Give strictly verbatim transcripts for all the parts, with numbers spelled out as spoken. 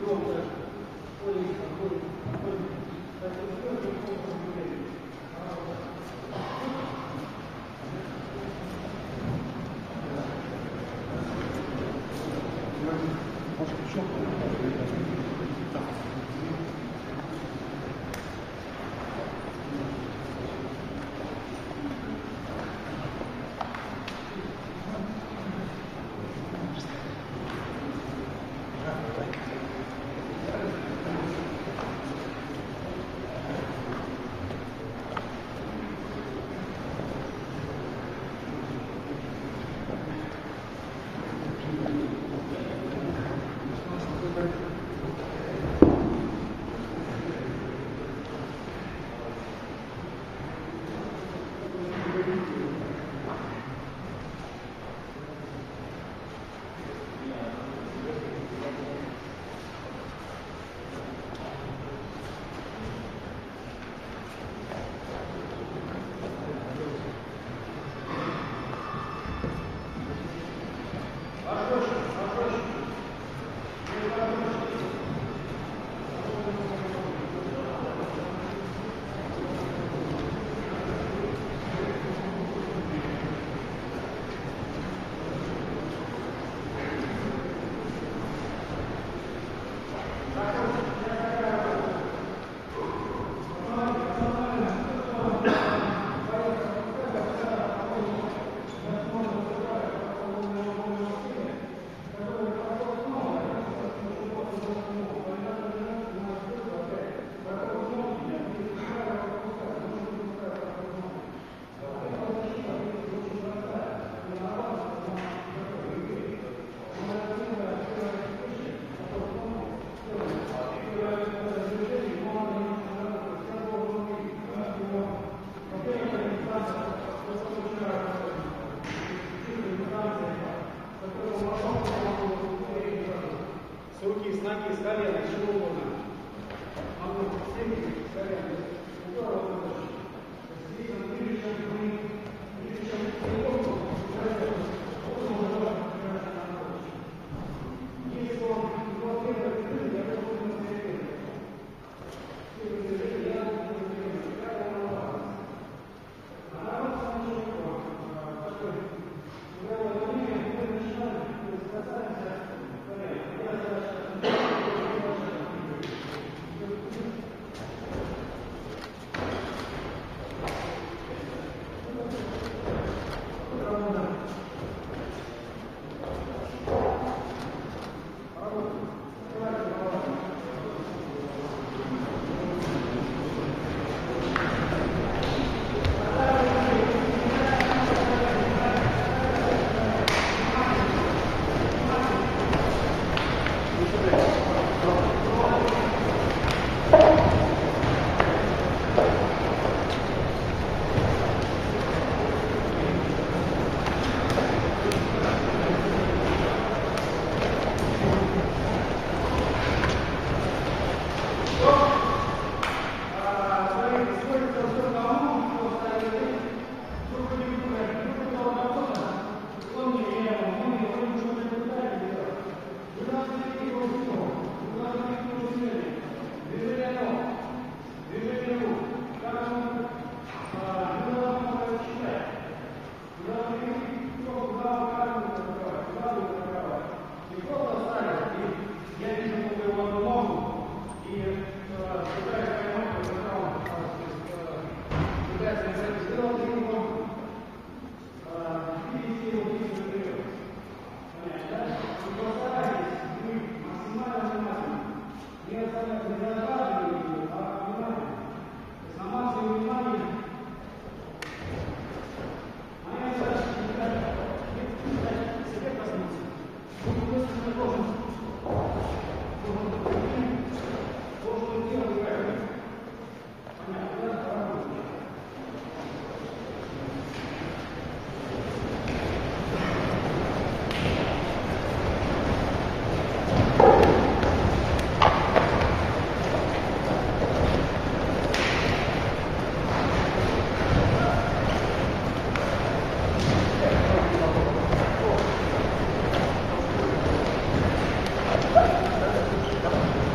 Thank you.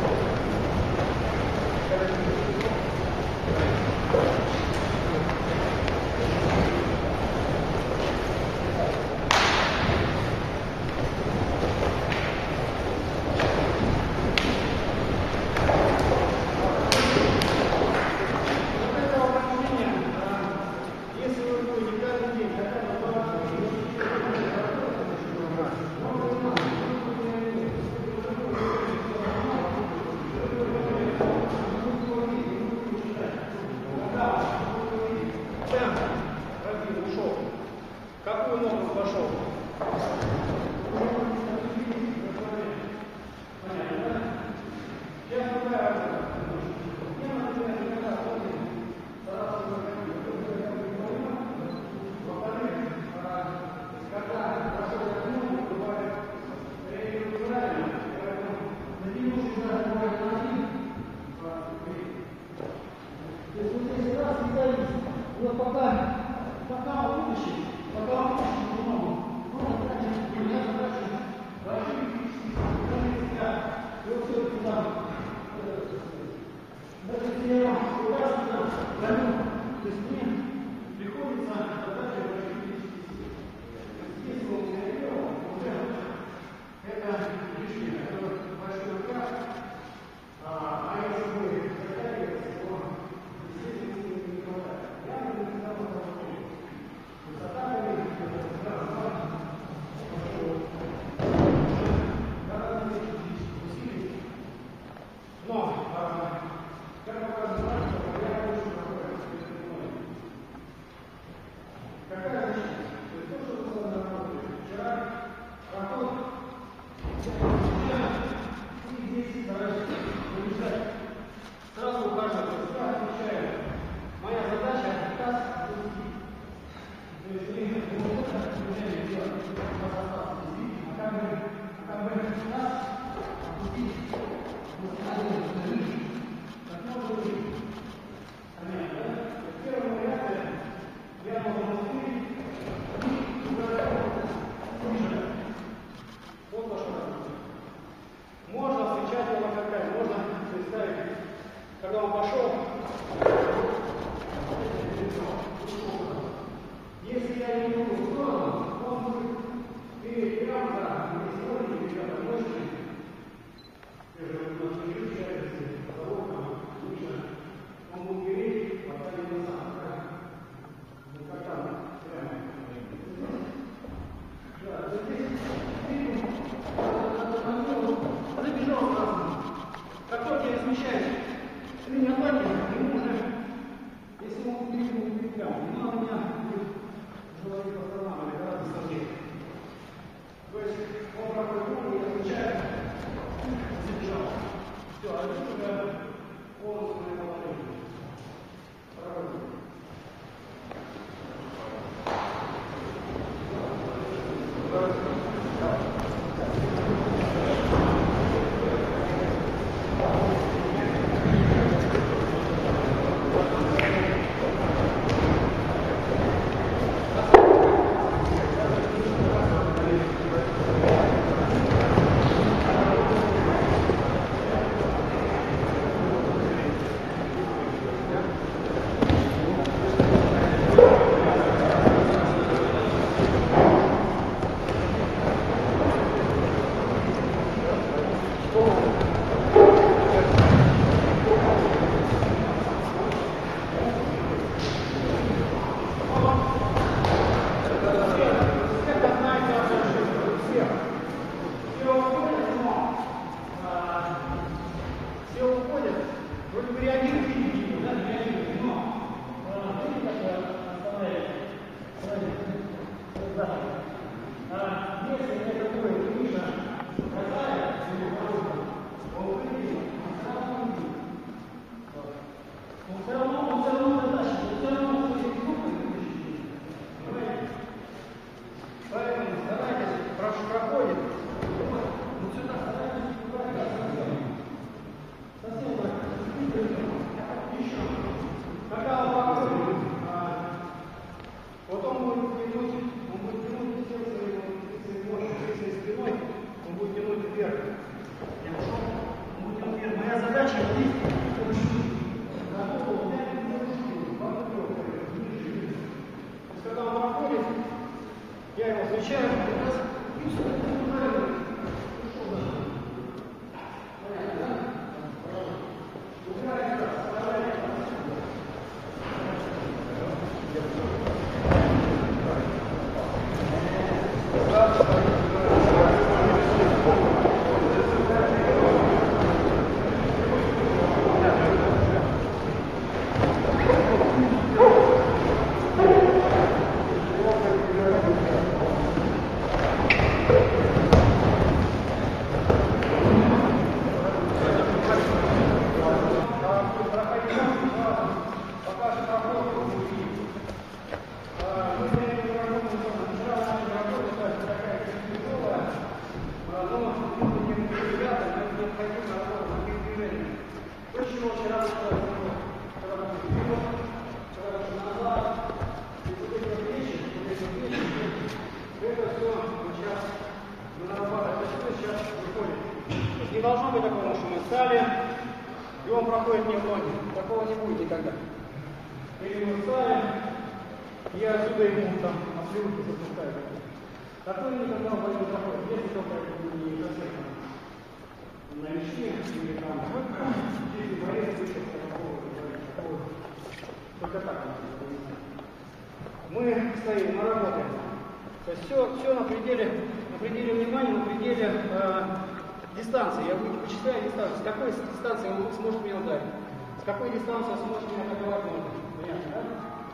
Мы стоим, мы работаем. То есть все, все на пределе, на пределе внимания, на пределе э, дистанции. Я вычисляю дистанцию. С какой дистанции он сможет меня ударить? С какой дистанции он сможет меня атаковать можно? Понятно, да?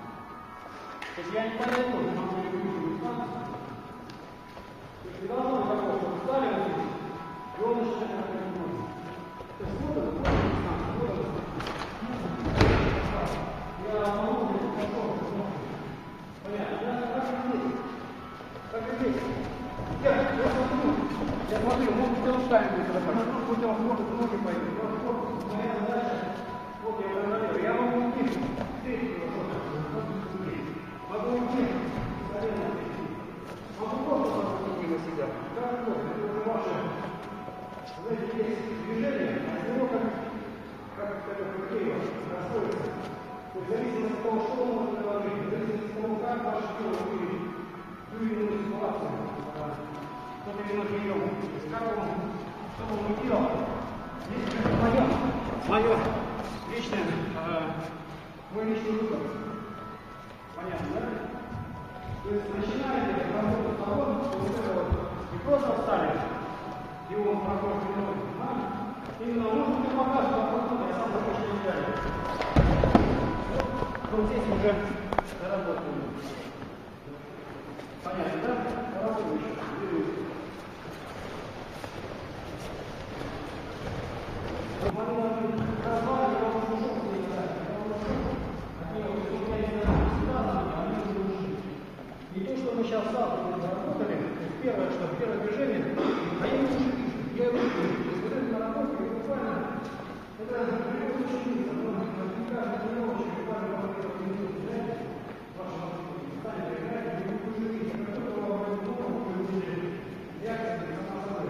То есть я не подойду, но я не вижу дистанцию. То есть не должно быть такого, что встали вот здесь, и он начинает атаковать можно. То есть вот это, вот это дистанция, вот это дистанция. Я могу здесь пошел, понятно, да? Как и здесь. Как и здесь. Я, я смотрю, я смотрю, может быть, он ставит. нагрузку у тебя может ноги пойти. Моя задача, вот я контролирую. Я могу уйти, могу уйти, могу просто уйти на себя. Как угодно, это уже ваше. Знаете, есть движение, а из него как, как это красиво расходится. То есть в зависимости от того, что он может говорить, в зависимости от того, как ваше тело выглядит, выглядит ситуацию, кто-то минут не ел. То есть как он, что он не делал. Здесь мое, мое личное, э, мой личный выбор. Понятно, да? То есть начинаете работу с того, что вот это вот не просто встали, и он проходит минут, а именно нужно мне показывать, как работа, я сам такой не делаю. Вот здесь уже доработаем. Понятно, да? Доработаем еще. И то, что мы сейчас сталкивались, работали, первое, что первое движение, а я его уже вижу, я его вижу. То есть вот эта наработка, буквально, это очень учиться, но каждый тренировочек буквально по первому минуту взять, вашего станет играть, и вы уже видите, как только вам будет реакция сама собой.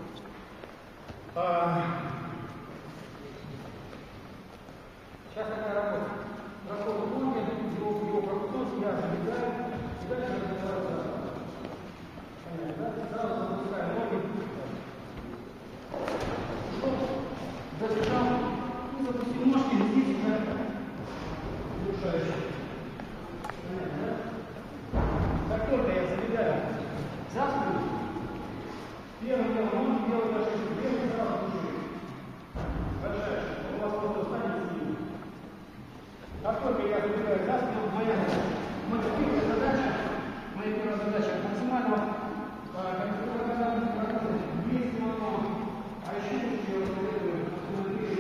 Сейчас такая работа. Расходу ноги, его, его пропускать, я забегаю, и дальше разбираю сразу. Понятно, да? Сразу запускаю ноги. Ушел, забежал, и запустил ножки, и здесь уже удушающе. Понятно, да? Как только я забегаю за спину, первым делом ноги делаю даже вверх, и сразу душу. Большая, у вас просто станет сильно. Как только я забегаю за спину, моя, моя первая задача, моя первая задача максимально контролировать весь мотор, а еще лучше я установлю автомобиль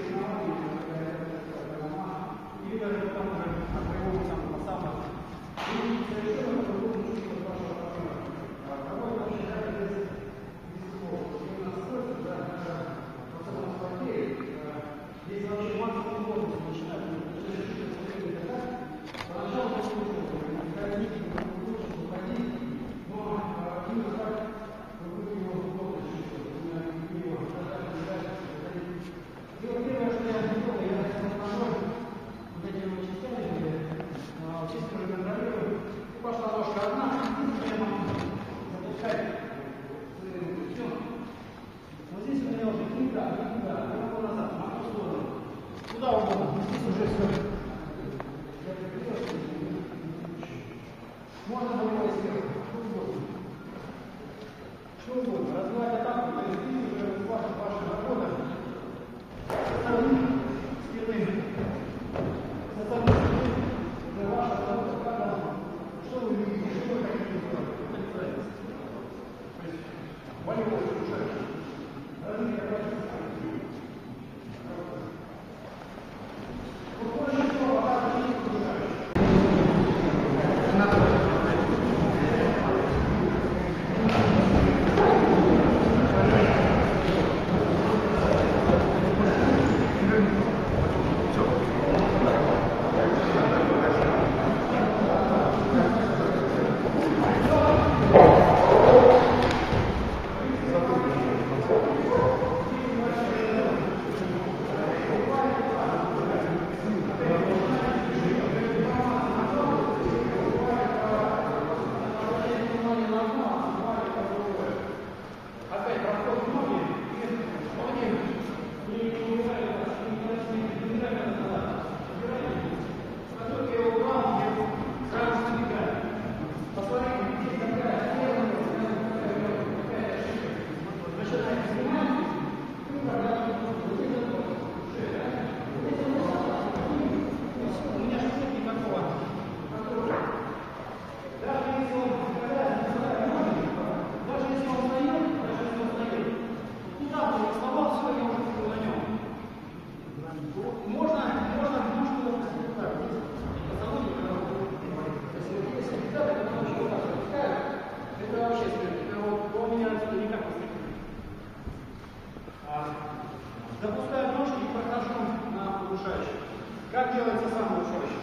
или даже потом уже от моего самого самого. И совершенно по-другому чувствовать вашего партнера. Работа вообще даже без слов. Именно сколько, да, в целом спортиве, здесь вообще максимум возраста начинать. Поначалу это сложно, когда видите, как вы лучше уходить, но именно так вы будете его удобно чувствовать, именно его задача задача заходить. И вот первое, что я сделал, я нахожу вот этими частями, чисто уже контролирую, и пошла ножка одна, и я могу запускать все. Но здесь у меня уже не так, не туда, я могу назад, могу в сторону, куда угодно, здесь уже все. Можно добавить сверху, что угодно. Что угодно. Развивать атаку, то есть здесь уже ваша, ваша работа. Со стороны стены. Со стороны стены уже ваша работа, как вам, что вы видите, что вы хотите сделать. Это не нравится. То есть волевой разрушающий. Развитие практики. Вот больше всего показывает разрушающий. Запускаю ножки и прохожу на удушающий. Как делается сам удушающий?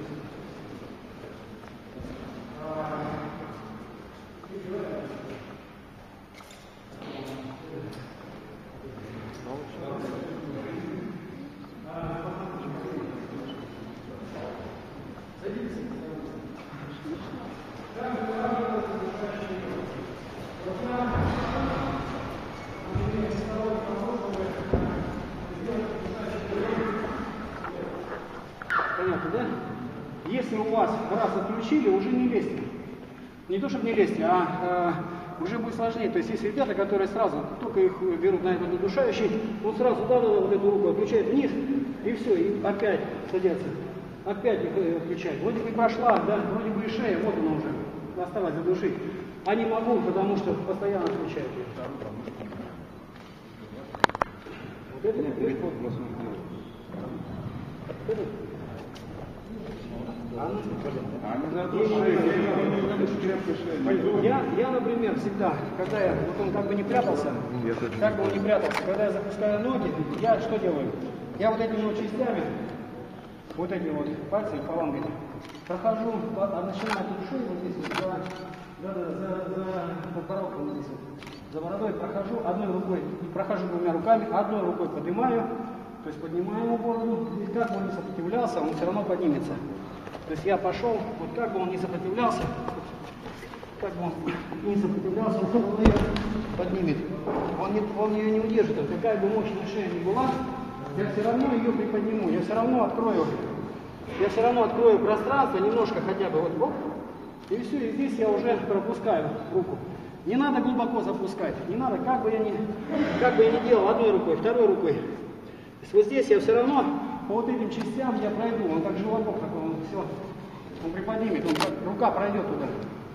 Понятно, да? Если у вас раз отключили, уже не лезьте. Не то, чтобы не лезьте, а э, уже будет сложнее. То есть есть ребята, которые сразу, только их берут на этот удушающий, он сразу да, да, вот эту руку отключает вниз, и все, и опять садятся. Опять их отключают. Вроде бы прошла, да, вроде бы и шея, вот она уже. Оставать задушить. А не могу, потому что постоянно отключают ее. Вот это вот, вот, это. Я, я, например, всегда, когда я, вот он как бы не прятался, как бы он не прятался, когда я запускаю ноги, я что делаю? Я вот этими вот частями, вот этими вот пальцами, фалангами, прохожу, начинаю от ушей, вот здесь вот, за, да, да, за, за подбородком, вот здесь вот, за бородой прохожу, одной рукой, прохожу двумя руками, одной рукой поднимаю, то есть поднимаю его бороду, и как бы он не сопротивлялся, он все равно поднимется. То есть я пошел, вот как бы он не сопротивлялся, как бы он не сопротивлялся, он все равно ее поднимет. Он, не, он ее не удержит, какая бы мощная шея ни была, я все равно ее приподниму, я все равно открою, я все равно открою пространство, немножко хотя бы, вот, оп, и все, и здесь я уже пропускаю руку. Не надо глубоко запускать, не надо, как бы я ни, как бы я ни делал, одной рукой, второй рукой. То есть вот здесь я все равно по вот этим частям я пройду, он как животок такой, он все, он приподнимет, он, рука пройдет туда.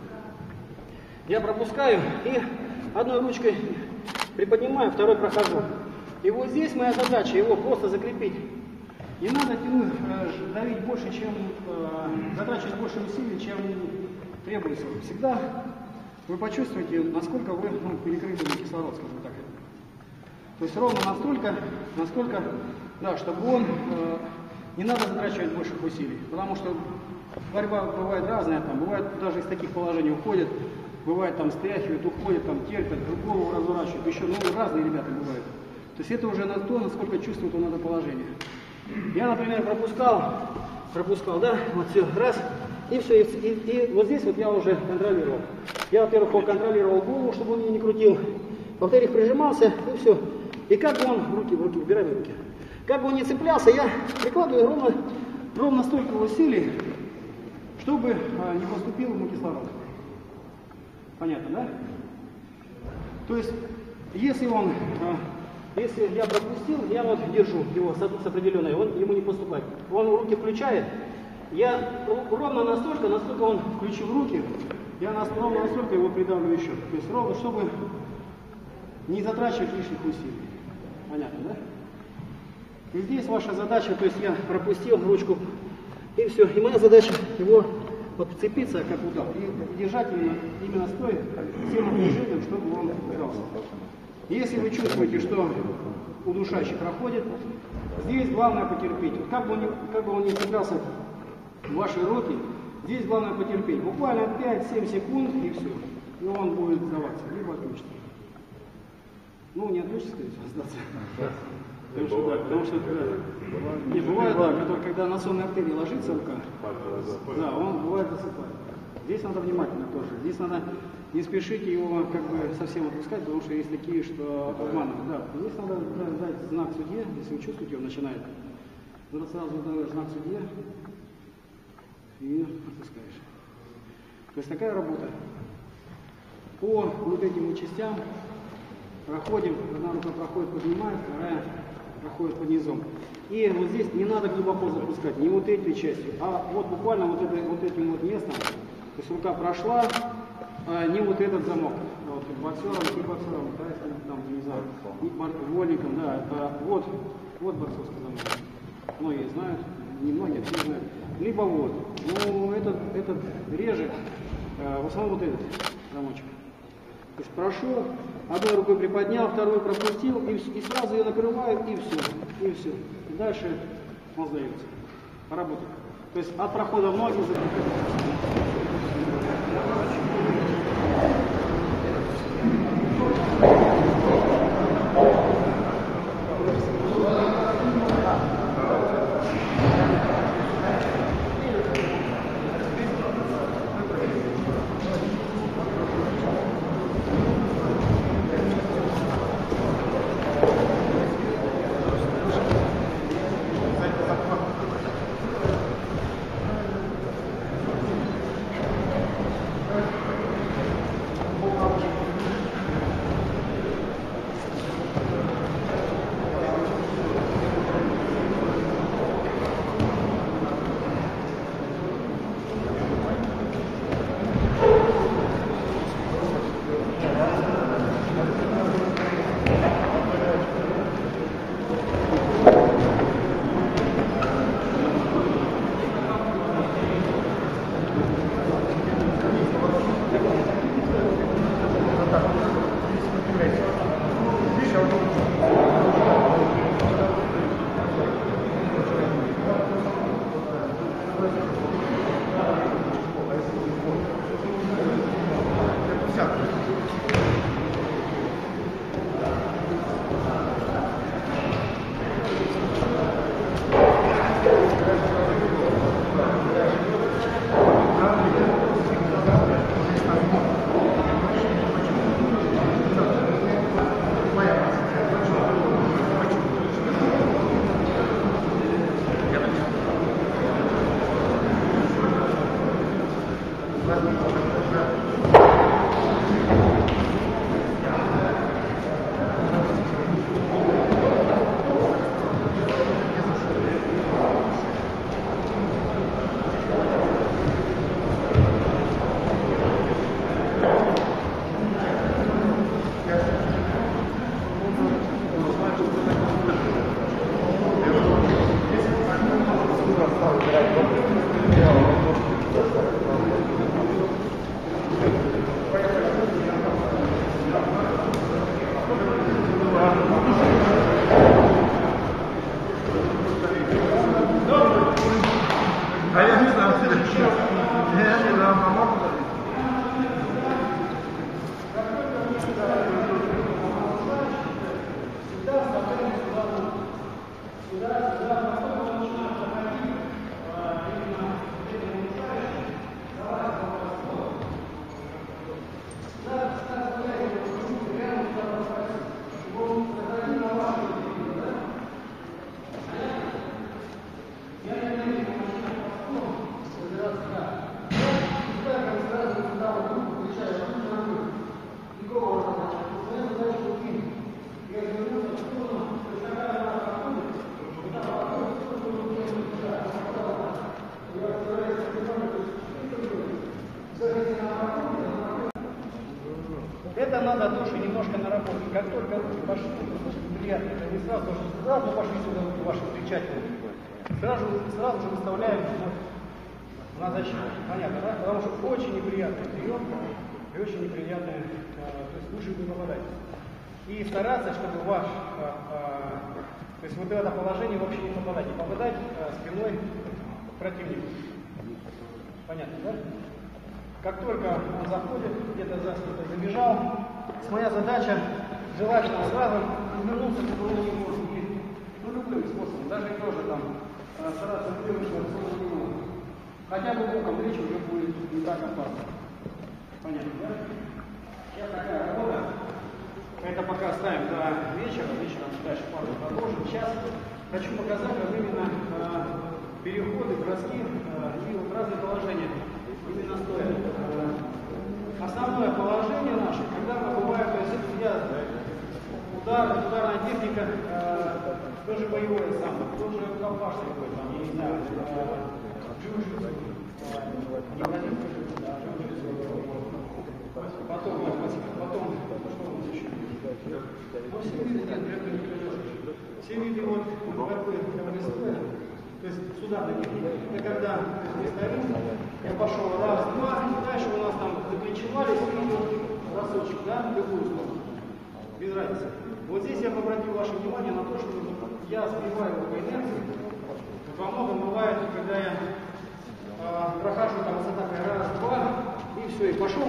Я пропускаю и одной ручкой приподнимаю, второй прохожу. И вот здесь моя задача его просто закрепить. Не надо тянуть, э, давить больше, чем, э, затрачивать больше усилий, чем требуется. Всегда вы почувствуете, насколько вы ну, перекрыли кислород, скажем так. То есть ровно настолько, насколько, да, чтобы он, э, не надо затрачивать больших усилий. Потому что борьба бывает разная, там, бывает даже из таких положений уходят, бывает там стряхивают, уходят, там терпят, голову разворачивают, еще, ну, разные ребята бывают. То есть это уже на то, насколько чувствует он это положение. Я, например, пропускал, пропускал, да, вот все, раз, и все, и, и, и вот здесь вот я уже контролировал. Я, во-первых, контролировал голову, чтобы он ее не крутил, во-вторых, прижимался, и все. И как бы он, руки, в руки, убирай руки, как бы он не цеплялся, я прикладываю ровно, ровно столько усилий, чтобы а, не поступил ему кислород. Понятно, да? То есть, если он, а, если я пропустил, я вот держу его с, с определенной, он ему не поступает. Он руки включает, я ровно настолько, насколько он включил руки, я нас, ровно настолько его придавлю еще. То есть ровно, чтобы не затрачивать лишних усилий. Понятно, да? И здесь ваша задача, то есть я пропустил ручку, и все. И моя задача его подцепиться, как удар, и держать именно, именно с той тем напряжением, чтобы он дрался. Если вы чувствуете, что удушающий проходит, здесь главное потерпеть. Вот как бы он ни, как бы он ни цеплялся в вашей руке, здесь главное потерпеть. Буквально пять-семь секунд, и все. И он будет сдаваться, либо отключится. Ну, не отключится, скорее всего, сдаться. Потому что, потому что да, не бывает, да, который, когда на сонной артерии ложится рука, да, он бывает засыпает. Здесь надо внимательно тоже. Здесь надо не спешите его как бы совсем отпускать, потому что есть такие, что обманывают. Да, здесь надо дать знак судье, если вы чувствуете, он начинает. Надо сразу давать знак судье и отпускаешь. То есть такая работа. По вот этим частям проходим, одна рука проходит, поднимает, вторая проходит под низом. И вот здесь не надо глубоко запускать, не вот этой частью, а вот буквально вот, это, вот этим вот местом. То есть рука прошла, а не вот этот замок. Вот, боксером, и боксером, там, не знаю, вольником, да, это вот, вот борцовский замок. Многие знают, не многие, все знают. Либо вот. Ну, этот, этот реже, в основном вот этот замочек. То есть прошел, одной рукой приподнял, второй пропустил, и, и сразу ее накрываю, и все. И все. И дальше он сдается. Поработаем. То есть от прохода в ноги закрепляем. Это надо души немножко наработать. Как только руки пошли, приятно, это не сразу, сразу пошли сюда руки ваши встречательные. Сразу, сразу же выставляем на защиту. Понятно, да? Потому что очень неприятный прием и очень неприятный, то есть лучше не попадать. И стараться, чтобы ваш, то есть вот в это положение вообще не попадать, не попадать спиной к противнику. Понятно, да? Как только он заходит, где-то за что-то забежал, моя задача желательно сразу извернуться к другому ему, ну любым способом, даже тоже там стараться вывернуться в сторону него. Хотя бы боком речи уже будет не так опасно. Понятно, да? Сейчас такая работа. Это пока оставим до вечера, вечером дальше пару продолжим. Сейчас хочу показать вам именно э, переходы, броски э, и вот разные положения. Именно стоя. Основное положение наше, когда мы бываем, то есть я удар, ударная техника, э, тоже боевое самое, тоже колпаш такой, там, я не знаю, джиу-джитсу, не возьму, потом, потом, что у нас еще? Ну, все виды, нет, это не придется. Все виды вот борьбы, которые стоят. То есть сюда накидывали. Это когда мы стоим, я пошел раз, два, дальше у нас там заключевались, бросочек, да, в любую сторону. Без разницы. Вот здесь я бы обратил ваше внимание на то, что я сбиваю его по инерции. Вот во многом бывает, когда я э, прохожу там с атакой раз, два, и все, и пошел.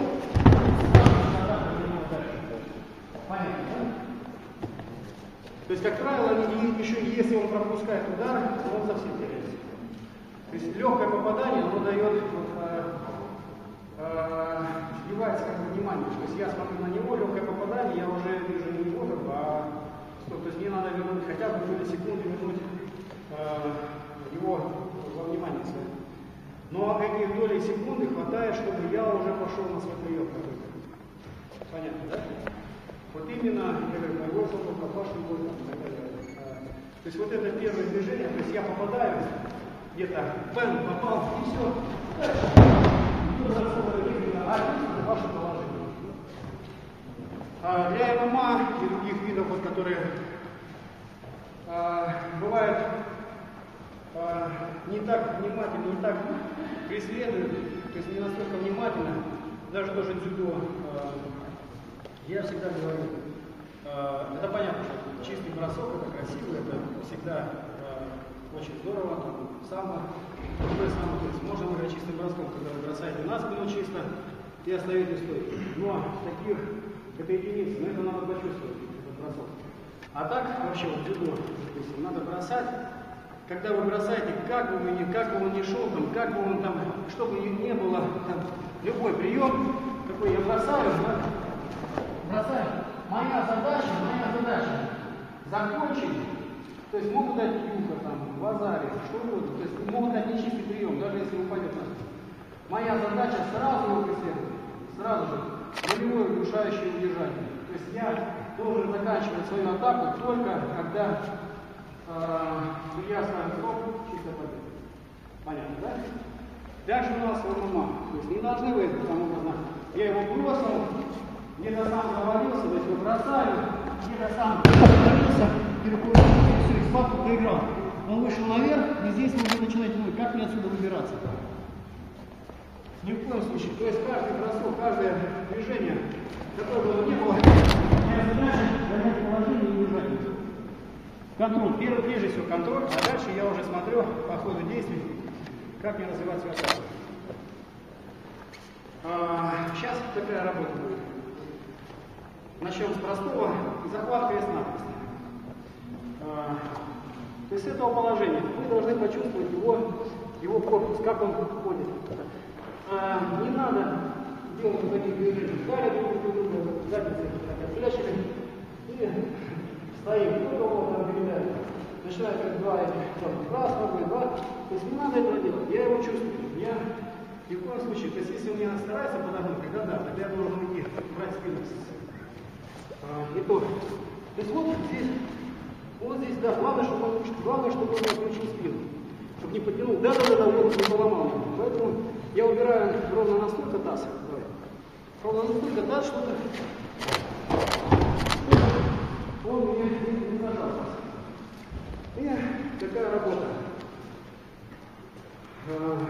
Понятно, да? То есть, как правило, они, еще если он пропускает удар, то он совсем теряется. То есть легкое попадание, оно дает, э, э, сбивается как бы внимание. То есть я смотрю на него, легкое попадание, я уже вижу не его, а что, то есть мне надо вернуть хотя бы доли секунды, вернуть э, его во внимание свое. Но этих долей секунды хватает, чтобы я уже пошел на свой прием какой-то. Понятно, да? Вот именно, я говорю, мой воздух, пропашный воздух и так далее. То есть вот это первое движение, то есть я попадаю, где-то пен попал, и все. Дальше. А ваше положение. А для эм эм а и других видов, вот, которые а, бывают а, не так внимательно, не так преследуют, то есть не настолько внимательно, даже тоже дзюдо. А, я всегда говорю, а, это понятно, что чистый бросок, это красиво, это всегда а, очень здорово, там, самое, другое самое, то есть можно играть чистым броском, когда вы бросаете на спину чисто и оставите стойку. Но таких, это единицы, но это надо почувствовать, этот бросок. А так, вообще, вот дзюдо, допустим, надо бросать, когда вы бросаете, как бы, вы ни, как бы он ни шел, там, как бы он там, что бы ни, ни было, там, любой прием, какой я бросаю, да, бросаю. Моя задача, моя задача закончить. То есть могут дать юха, там, в азаре, что угодно. То есть могут дать нечистый прием, даже если упадет на спину. Моя задача сразу его преследовать, сразу же, нулевое удушающее удержание. То есть я должен заканчивать свою атаку только когда э, я ставлю стоп, чисто победа. Понятно, да? Дальше у нас эм эм а. То есть не должны вы, потому что я его бросил, где-то сам завалился, то есть вы бросали, где-то сам завалился, и все, и спадку проиграл. Он вышел наверх, и здесь вы уже начинаете думать, как мне отсюда выбираться. Ни в коем случае. То есть каждый бросок, каждое движение, какое бы оно ни было, моя задача занять положение и удержать его. Контроль. Первый, прежде всего, контроль, а дальше я уже смотрю по ходу действий, как мне развивать свою атаку. А, сейчас такая работа будет. Начнем с простого. Захват крест-накрест. А, то есть с этого положения вы должны почувствовать его, его корпус, как он ходит. А, не надо делать вот таких движений. Далее друг друга, задницы отфлящили и стоим. Кто кого там передает. Начинает как два этих, раз, ногой, два. То есть не надо этого делать. Я его чувствую. Я ни в коем случае, то есть если он меня старается подогнуть, тогда да, тогда я должен уйти, брать спину. А, и то. То есть вот здесь, вот здесь, да, главное, чтобы он, главное, чтобы он не отключил спину. Чтобы не подтянул, да-да-да, вот не поломал. Поэтому я убираю ровно настолько таз. Давай. Ровно настолько таз, чтобы он меня не, не зажал. И такая работа. А,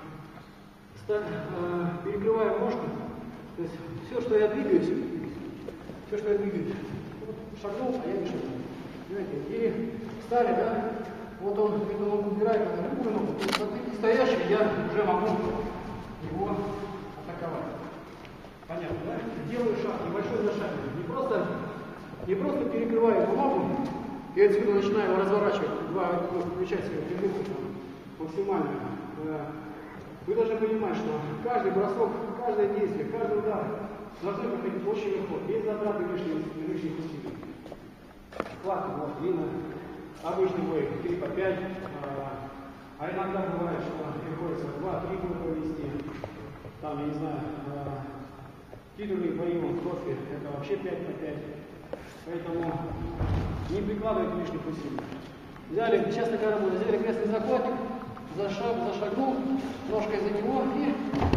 перекрываю ножку, то есть все, что я двигаюсь, все, что я двигаюсь, вот, шагнул, а я не шагнул. Понимаете? Или встали, да, вот он, это он убирает на любую ногу, то есть стоящий я уже могу его атаковать. Понятно, да? Делаю шаг, небольшой зашагивание. Не просто, не просто перекрываю эту ногу, и отсюда начинаю его разворачивать, два, включать себе прибывку максимально. Вы должны понимать, что каждый бросок, каждое действие, каждый удар должны проходить очень легко, без затраты лишних, лишних усилий. Хват, вот, длинно, обычный бой три по пять, а, а иногда бывает, что приходится два-три боя провести, там, я не знаю, а, титульные бои в кофе, это вообще пять по пять, поэтому не прикладывайте лишних усилий. Взяли, сейчас такая работа, взяли крестный захватик, Зашаг, зашагнул, ножкой за него и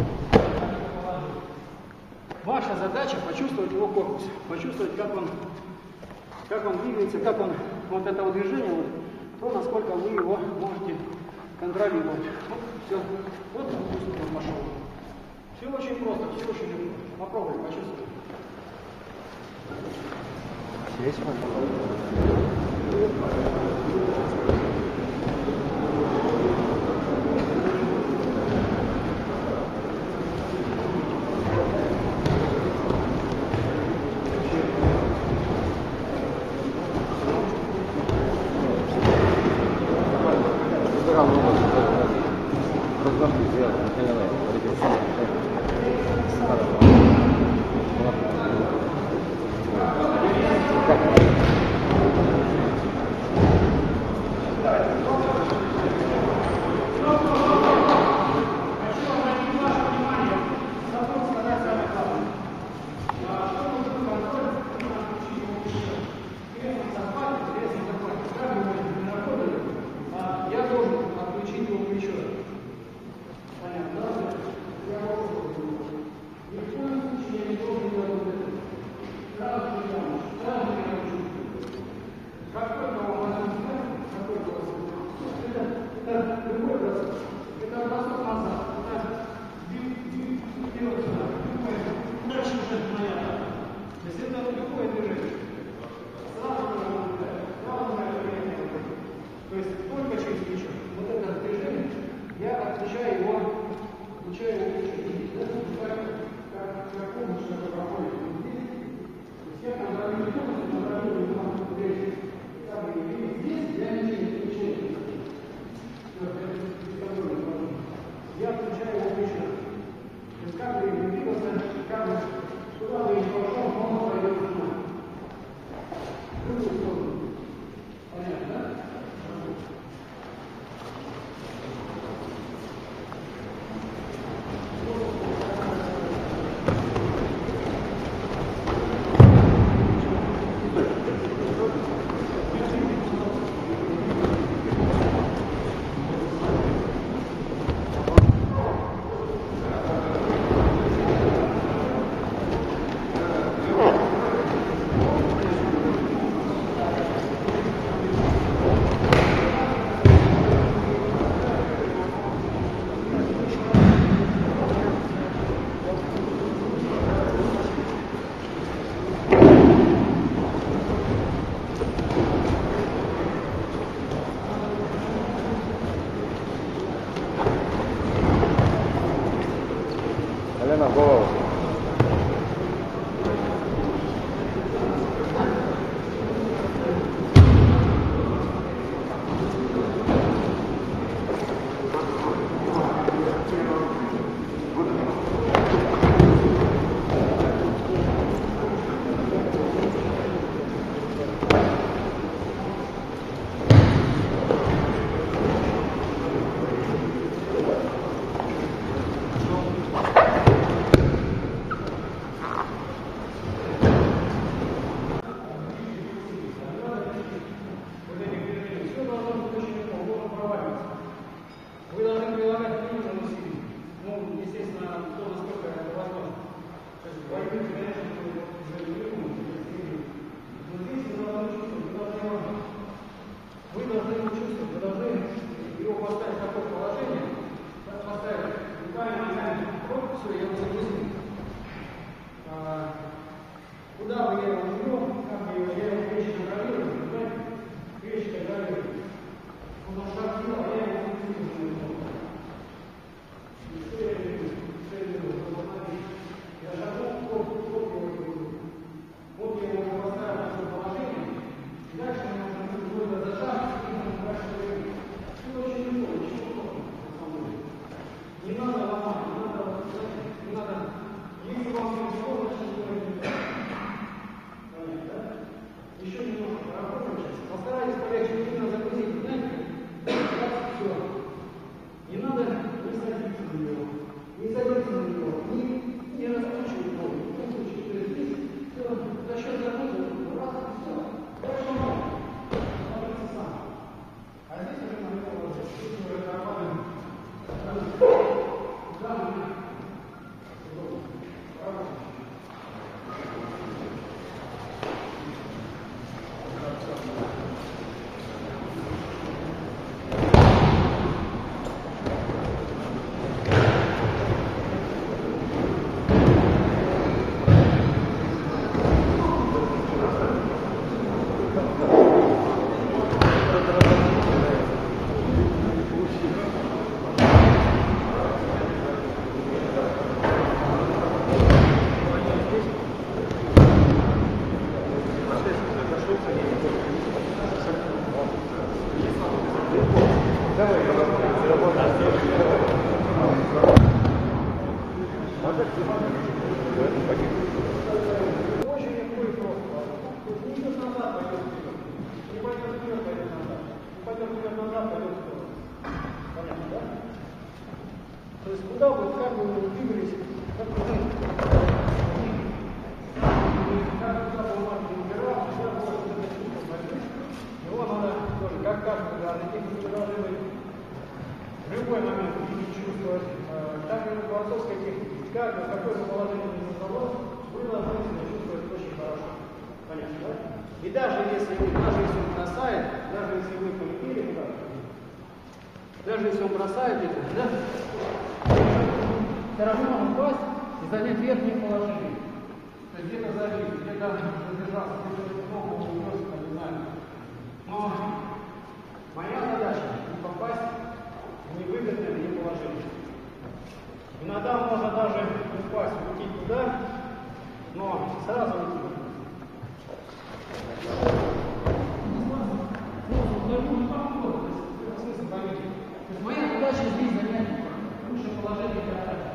ваша задача почувствовать его корпус, почувствовать, как он, как он двигается, как он, вот это вот движение, вот, то, насколько вы его можете контролировать. Вот, все, вот он пошел. Все очень просто, все очень легко. Попробуй, почувствуй. Здесь мы Elena, go. Дальше мы можем будет зажать и Очень легко и просто. Не идет назад, пойдет вперед. Не пойдет вперед, пойдет назад. Не пойдет вперед, назад, пойдет вперед. Понятно, да? То есть куда бы, как бы вы двигались, как бы вы, как бы куда бы он не убирал, всегда будет вот эта штука борьбы. Его надо тоже, как каждый, да, на тех, кто должны быть в любой момент видеть, чувствовать. Так и в борцовской технике. Как, в какое бы положение ни создалось, вы должны себя чувствовать очень хорошо. Понятно, да? И даже если вы, даже если он бросает, даже если вы полетели куда-то, даже если он бросает это, да, все равно он упасть и занять верхнее положение. То есть где-то забить, где-то задержаться, где-то ногу унес, не знаю. Но моя задача не попасть в невыгодное мне положение. Иногда можно даже упасть, уйти туда, но сразу уйти. То есть моя задача здесь занять лучшее положение для атаки.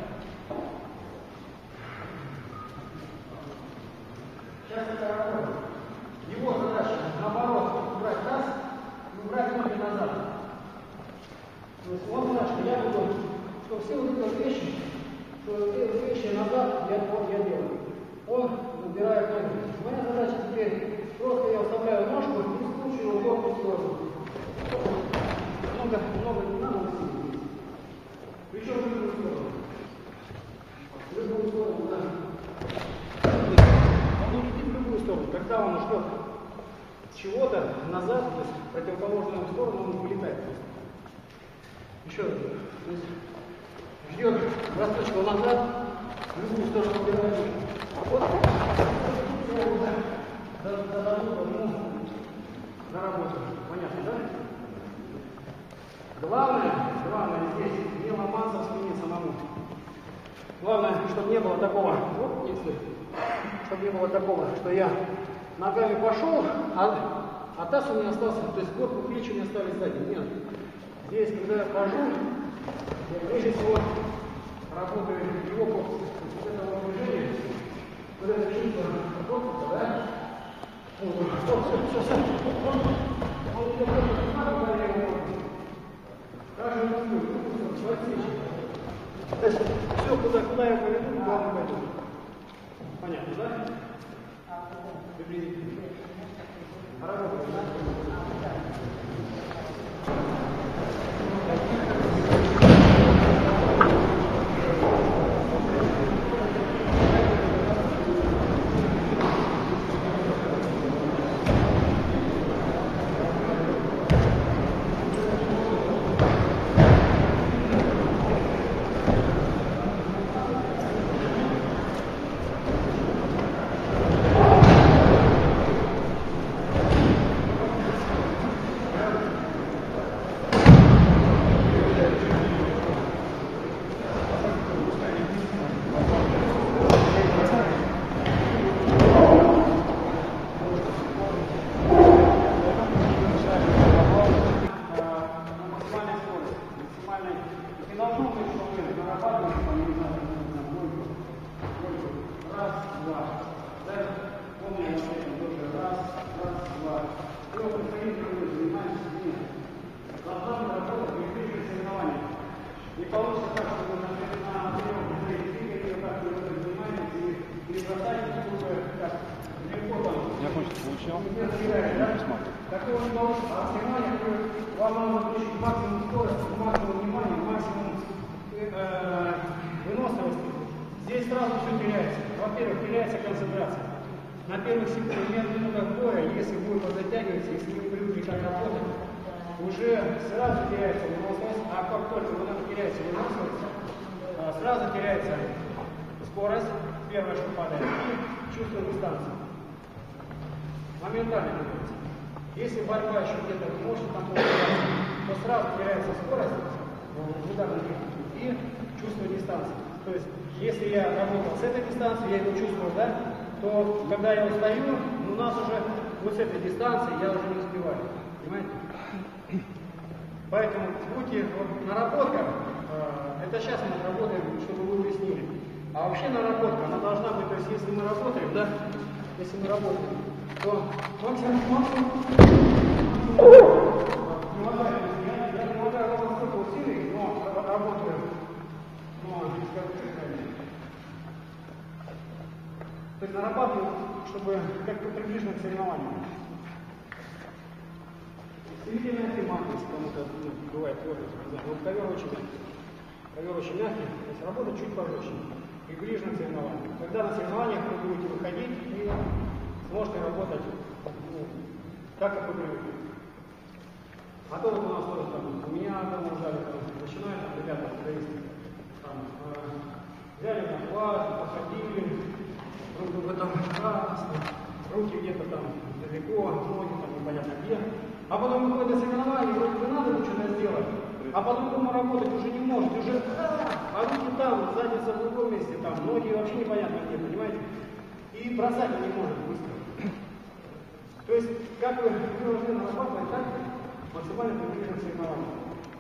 Сейчас это работает. Его задача, наоборот, убрать таз и убрать ноги назад. То есть он знает, что я буду, что все вот эти вещи, что эти вещи назад я, я делаю. Он убирает ноги. Моя задача теперь, просто я вставляю ножку и скручиваю в одну сторону. Много, много не надо усилить. Причем в любую сторону. В любую сторону, да. Он улетит в любую сторону. Когда он ждет чего-то назад, то есть в противоположную сторону, он вылетает. Еще раз. То есть ждет бросочку назад, в любую сторону убирает. Вот. Заработал. Понятно, да? Главное, главное здесь не ломаться в спине самому. Главное, чтобы не было такого, вот, если, чтобы не было такого, что я ногами пошел, а, а таз у меня остался, то есть корпус, плечи у меня остались сзади. Нет. Здесь, когда я хожу, я прежде всего работаю его корпус. Вот это вот движение, вот это чувство корпуса, да? Вот, стоп, стоп, стоп, стоп. Он, он идет только на голове. Даже не могу, то есть все, куда, куда я поведу, туда он пойдет. Понятно, да? Приблизительно. Работаем, да? Такое не получится. А внимание, вам нужно включить максимум скорости, максимум внимания, максимум э, выносливости. Здесь сразу все теряется. Во-первых, теряется концентрация. На первых минутах боя, если вы подзатягиваете, если вы привыкли так работать, уже сразу теряется выносливость, а как только вы теряете выносливость, сразу теряется скорость, первое, что падает, и чувство дистанции. Моментально меняется. Если борьба еще где-то может там получаться, то сразу теряется скорость в ударной технике и чувство дистанции. То есть, если я работал с этой дистанции, я его чувствовал, да, то когда я устаю, у нас уже вот с этой дистанции я уже не успеваю. Понимаете? Поэтому будьте вот, наработка, э, это сейчас мы работаем, чтобы вы уяснили. А вообще наработка, она должна быть, то есть если мы работаем, да, если мы работаем, то максимум, максимум, не хватает, я, я прилагаю ровно столько усилий, но работаю, но то есть нарабатываю, чтобы как-то приближено к соревнованию. Селительная тематика, если кому-то ну, бывает твердость, не знаю, вот ковер очень мягкий. Ковер очень мягкий, то есть работа чуть пожестче, приближена к соревнованию. Когда на соревнованиях вы будете выходить и сможете работать ну, так, как вы привыкли. А то вот у нас тоже там, у меня дома уже начинают, там, ребята, там, э, взяли на хват, походили, руки в этом красно, руки где-то там далеко, ноги там непонятно где. А потом выходит на соревнования, вроде бы надо что-то сделать, а по-другому работать уже не может, уже а руки там, задница в другом месте, там, ноги вообще непонятно где, понимаете? И бросать не может быстро. То есть, как вы должны нарабатывать, так максимально приближенно к соревнованию.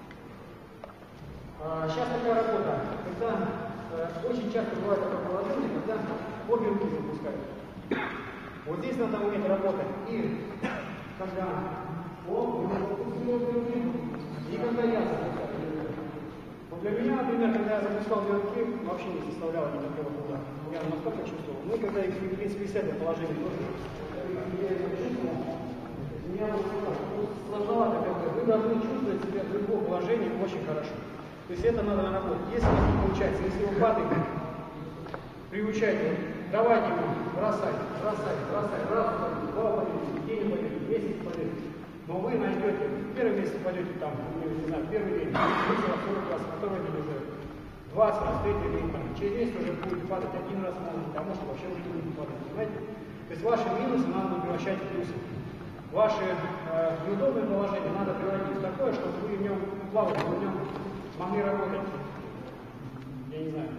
А, сейчас такая работа, когда э, очень часто бывает такое положение, когда обе руки запускают. Вот здесь надо уметь работать. И когда он, и когда я запускаю. Вот для меня, например, когда я запускал две руки, вообще не составляло никакого труда. Я настолько чувствовал. Ну и когда я, в принципе, из этого положения тоже, я это чувствовал, меня сложновато как-то. Вы должны чувствовать себя в любом положении очень хорошо. То есть это надо наработать. Если не получается, если вы падаете, приучайте, давайте ему, бросать, бросать, бросать, раз упадете, два упадете, день упадете, месяц упадете. Но вы найдете, первый месяц упадете там, не знаю, первый день, сорок раз, второй день уже двадцать раз, третий день, там, через месяц уже будет падать один раз, может, а может вообще уже не падать, понимаете? То есть ваши минусы надо превращать в плюсы. Ваши э, неудобные положения надо превратить в такое, чтобы вы в нем плавали, вы в нем могли работать. Я не знаю.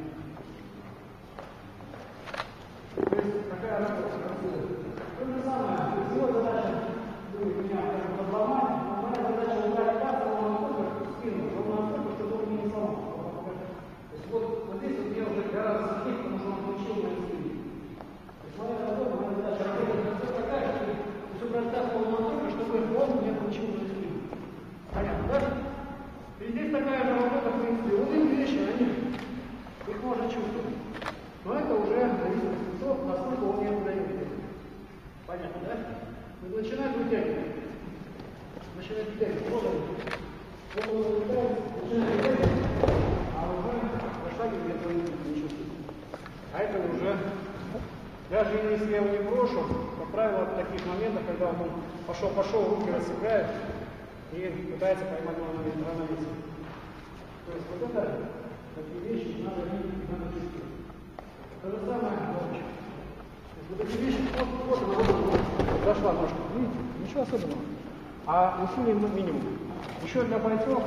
То есть такая работа происходит. То же самое, его задача будет меня подломать, но моя задача ударить так, ровно настолько, спину, ровно настолько, чтобы он не сломал. То есть вот, вот здесь вот я уже гораздо сильнее, потому что он получил мои силы. То есть моя работа, моя задача работать настолько такая, чтобы все брать ровно настолько, чтобы он мне получил мои силы. Понятно, да? И здесь такая же работа, в принципе, вот эти вещи, они, их можно чувствовать. Но это уже зависит от того, насколько он мне дает. Понятно, да? Начинает вытягивать. Начинает вытягивать. Вот он. Вот он вытягивает, начинает вытягивать, а уже на шаге этого не чувствует. А это уже, даже если я его не брошу, как правило, в таких моментах, когда он пошел-пошел, руки рассекает и пытается поймать равновесие. То есть вот это, такие вещи надо видеть, надо чувствовать. То же самое ночью. Вот эти вещи, вот, вот она вот, зашла ножка, видите, ничего особенного. А усилий минимум. Еще для бойцов,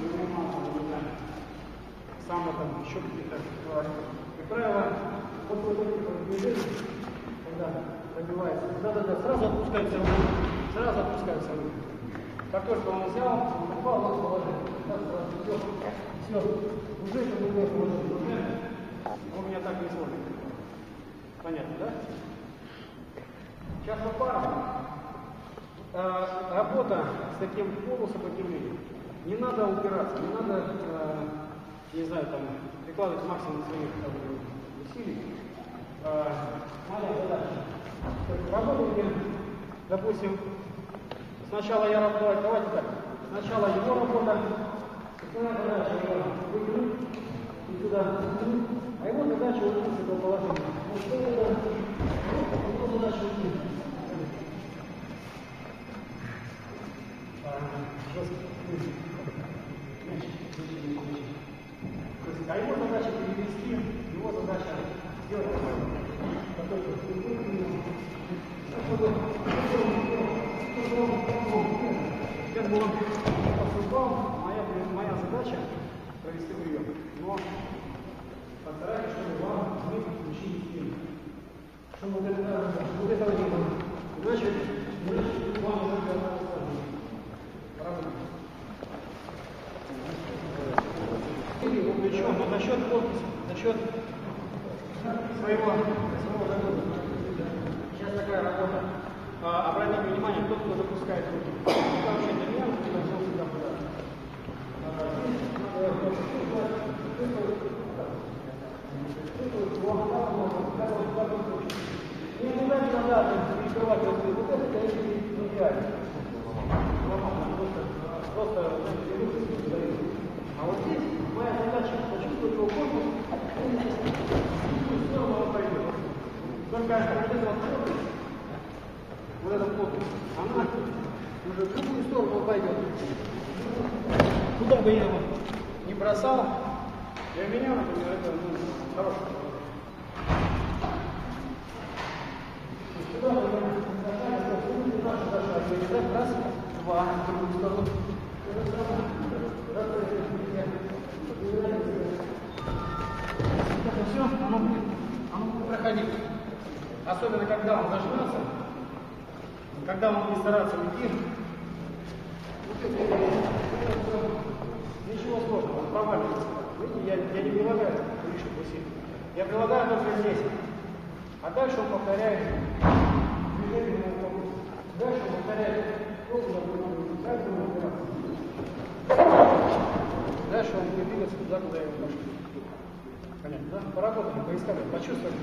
самое там, еще какие-то, как правило, вот вот эти движения, когда пробивается, да-да-да, сразу отпускается руки, сразу отпускается руки. Как только он взял, он попал в положение. Все, все, уже это другое положение, уже он меня так не смотрит. Понятно, да? Сейчас по парам. Э, работа с таким полусопротивлением. Не надо упираться, не надо, э, не знаю, там, прикладывать максимум своих там, усилий. Э, моя задача. Работайте, допустим, сначала я работаю, давайте так, сначала его работа, основная задача его выкинуть и сюда выкинуть, а его задача уйти с этого положения. Вот что это? Его задача уйти. А его задача перевести, его задача сделать такой, как бы он поступал, моя, моя задача провести прием. Но постарайтесь, чтобы вам мы включили стиль. Чтобы вот, это, вот этого не было. Иначе, иначе вам уже для того сложнее. Правильно? Его плечом, но за счет корпуса, за счет своего, своего завода. Сейчас такая работа. А, обратите внимание, тот, кто запускает руки. Это вообще для меня, он должен всегда подать. Не никуда не надо перекрывать вот это, конечно, не идеально. Просто, а вот здесь моя задача почувствовать его корпус, и он пойдет. Только вот эта вот корпус, вот эта корпус, она уже в другую сторону пойдет. Куда бы я его не бросал, для меня, например, это ну, хороший. Сюда мы наша задача, раз, два, в другую сторону. Это все, оно будет, оно будет проходить. Особенно, когда он зажмется, когда он будет стараться уйти. Ничего сложного, он проваливается. Видите, я, я не прилагаю лишних усилий. Я прилагаю только здесь. А дальше он повторяет движение на автобус. Дальше он повторяет дальше он будет двигаться туда, куда я его пошел. Понятно, да? Поработали, поискали, почувствовали.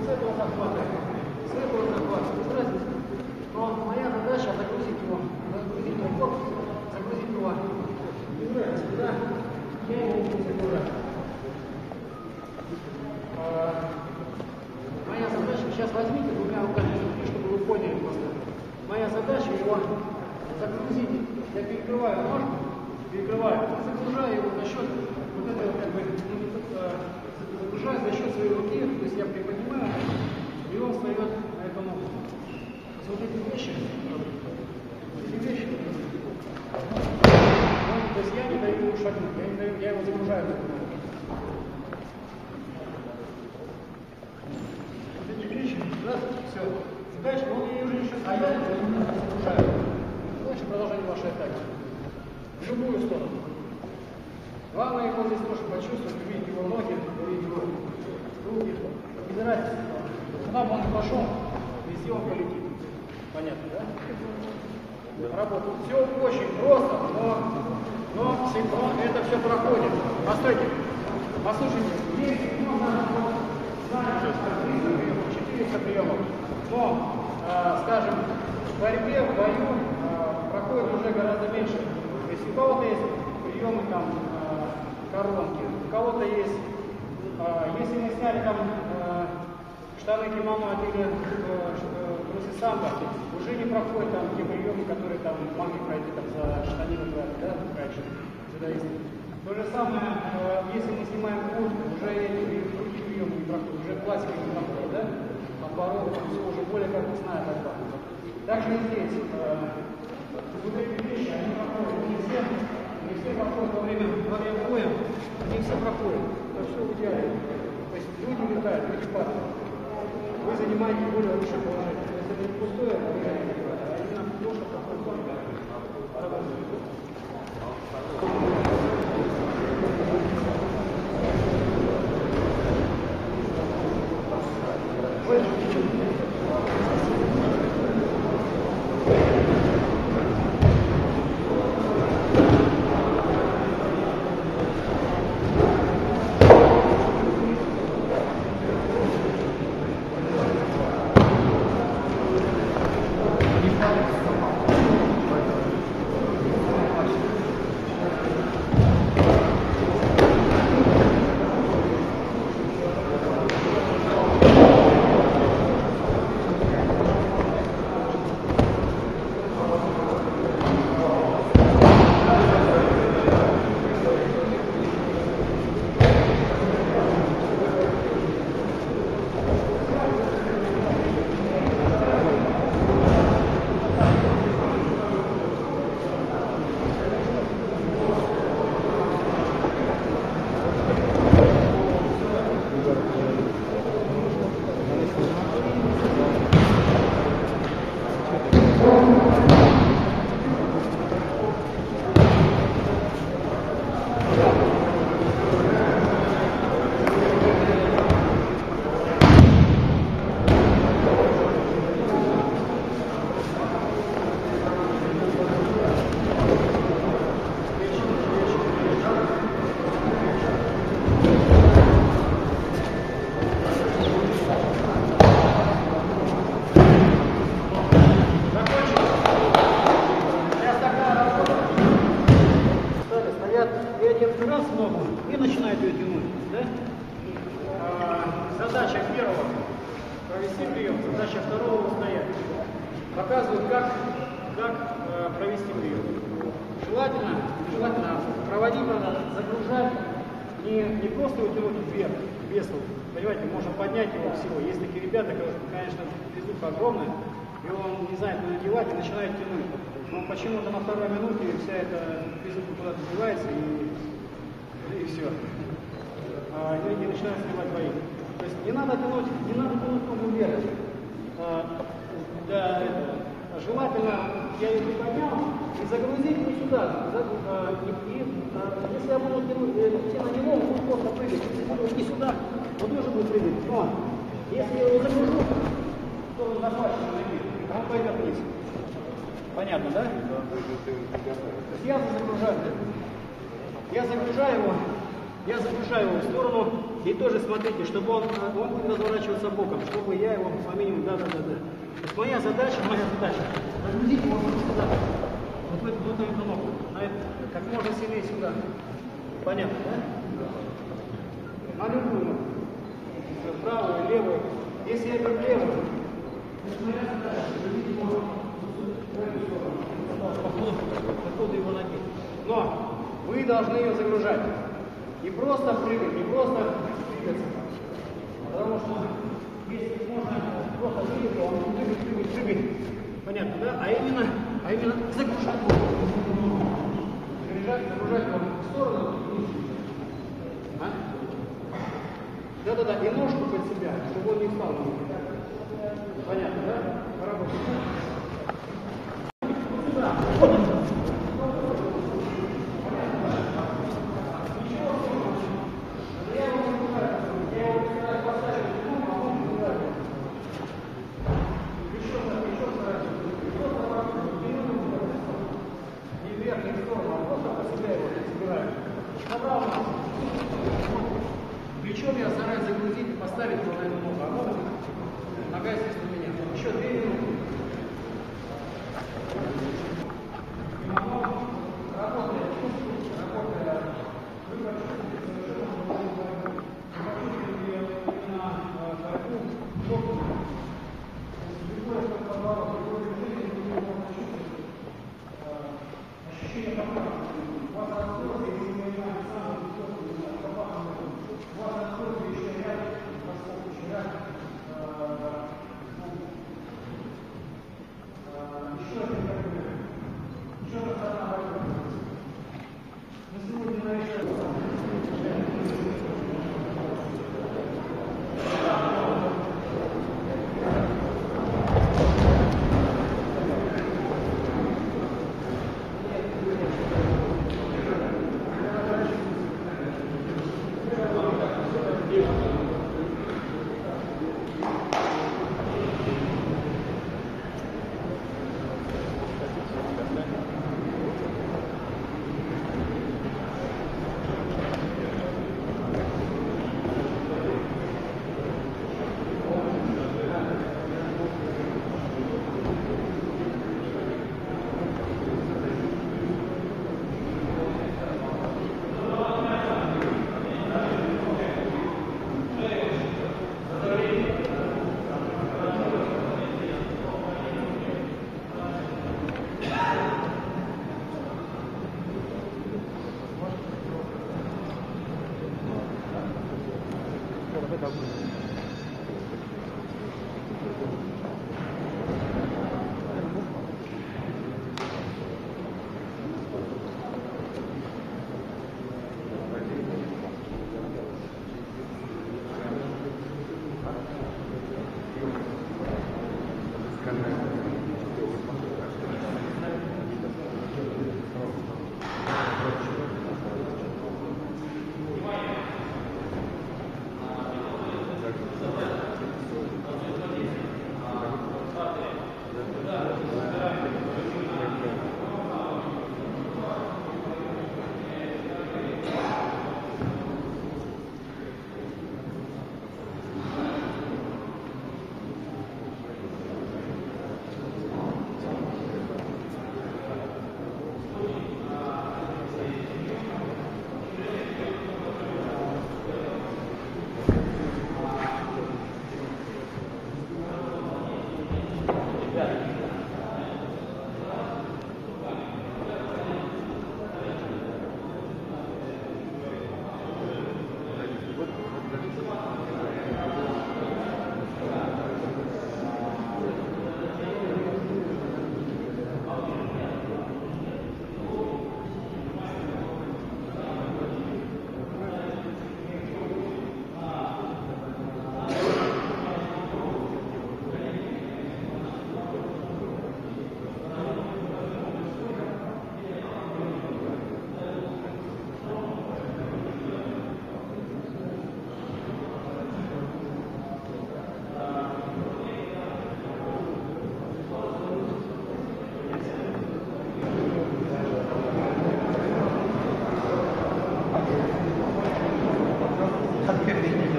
с этого захвата, с этого захвата, без разницы. Но моя задача загрузить его, загрузить его корпус, загрузить его. Не нравится, да? Я его буду загружать. Моя задача, сейчас возьмите двумя руками, чтобы вы поняли просто. Моя задача его загрузить. Я перекрываю ножку, перекрываю, загружаю его за счет вот этого, как бы, загружаю за счет своей руки, то есть я приподнимаю, и он встает на эту ногу. Вот эти вещи, эти вещи, то есть я не даю ему шагнуть, я, не даю, я его загружаю на эту ногу. Вот эти вещи, раз, все. Дальше он ее уже решит, а я его загружаю. Дальше продолжение вашей атаки. В любую сторону. Главное его здесь тоже почувствовать, увидеть его ноги, увидеть его руки. Без разницы. Куда бы он ни пошел, везде он полетит. Понятно, да? Работает. Все очень просто, но, но, но это все проходит. Постойте. Послушайте, есть много четыреста приемов. Но, э, скажем, в борьбе, в бою э, проходит уже гораздо меньше. То есть у кого-то есть приемы там э, коронки, у кого-то есть, э, если мы сняли там э, штаны кимоно или трусы самбо, уже не проходят там те приемы, которые там могли пройти там за штанину, да, раньше. Сюда есть. То же самое, э, если мы снимаем куртку, уже эти другие приемы не проходят, уже классика не проходит, да? Оборот, все уже более корпусная борьба. Также и здесь, э, вот эти вещи, они проходят, не все, не все проходят во время, во время боя, не все проходят. Это все в идеале. То есть люди летают, люди падают. Вы занимаете более лучшее положение. То есть это не пустое положение, а именно то, что проходит. И начинает ее тянуть. Да? А, задача первого провести прием, задача второго устоять. Показывают, как, как э, провести прием. Желательно, желательно проводить надо, загружать, не, не просто утянуть вверх, весу. Понимаете, можно поднять его всего. Есть такие ребята, которые, конечно, физуха огромная, и он не знает, куда девать, и начинает тянуть. Но почему-то на второй минуте вся эта физуха куда-то девается, и, и все. А люди начинают сливать бои. То есть не надо тянуть, не надо тянуть ногу вверх. А, да, это, желательно я ее приподнял и загрузить вот сюда. А, и, и, а, если я буду тянуть, идти на него, он будет просто прыгать. Если буду идти сюда, он тоже будет прыгать. Но если я его загружу, то он захвачен на мир, он пойдет вниз. Понятно, да? То есть я загружаю. Я загружаю его я загружаю его в сторону, и тоже смотрите, чтобы он, он будет разворачиваться боком, чтобы я его по минимуму, да, да, да, да. То есть моя задача, моя задача, загрузить его сюда, вот в эту, в эту кнопку, на это, как можно сильнее сюда. Понятно, да? На любую, правую, левую. Если я беру левую, то моя задача загрузить его в эту сторону, по ходу, по ходу его ноги. Но вы должны ее загружать. Не просто прыгать, не просто двигаться. Потому что если можно просто двигать, то он будет прыгать, прыгать, прыгать. Понятно, да? А именно, а именно загружать его. Загружать, загружать его в сторону. А? Да-да-да, и ножку под себя, чтобы он не встал. Понятно, да? Поработать. Плечом я стараюсь загрузить и поставить его на эту ногу. А ногу, нога здесь у меня. Еще две минуты. Работает, работает. Вы почувствуете на борьбу, шоку. Любое, что попало в другой жизни, вы его почувствуете. Ощущение попало. У вас раскрылся, если мы понимаем самое высокое, попало. У вас раскрылся еще ряд, раскрылся еще ряд. Еще один такой. Еще раз одна борьба. Мы сегодня нарешали.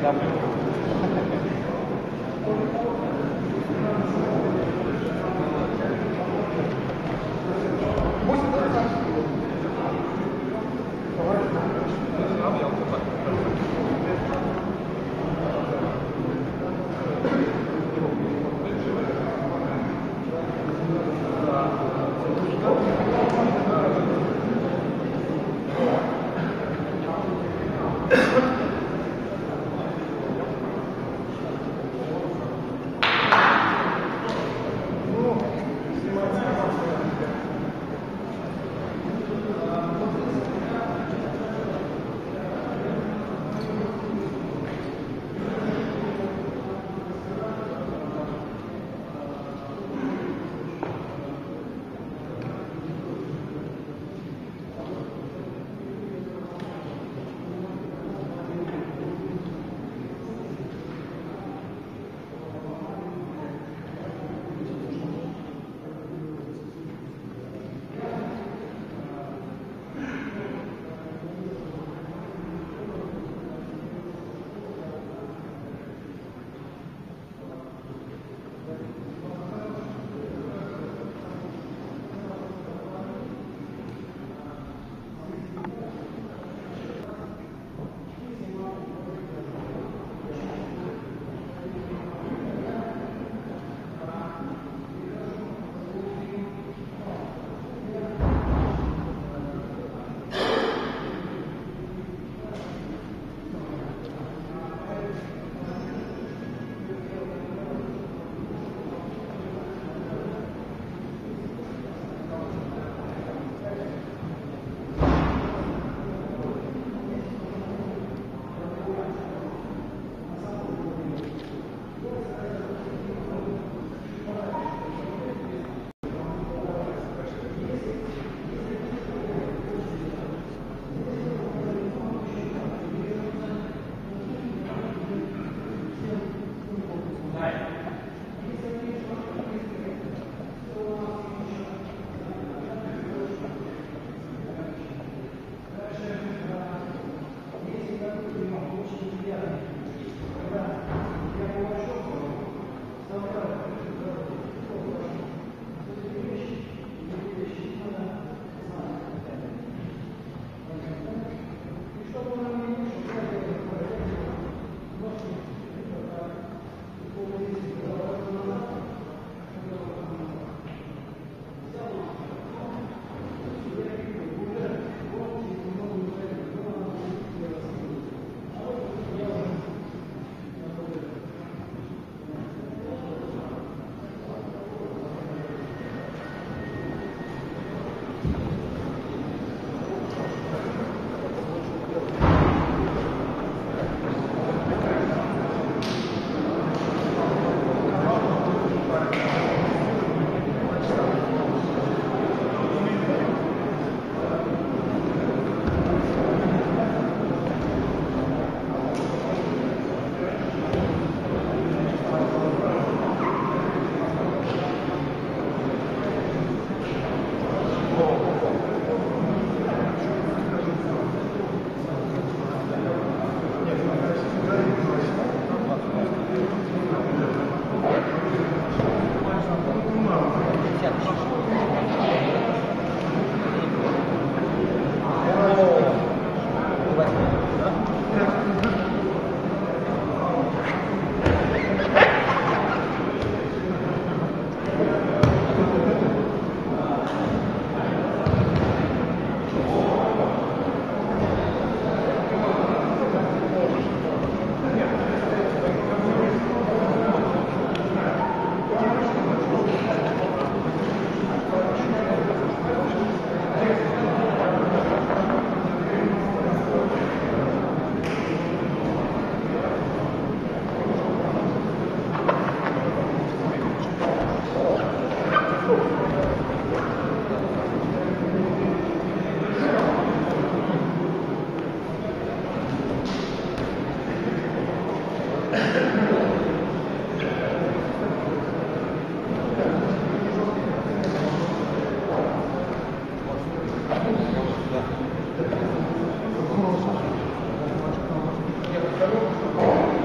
Thank you.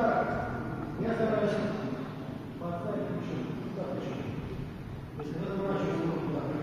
Так, я стараюсь поставить еще, так еще. Если разворачиваюсь, то вот так.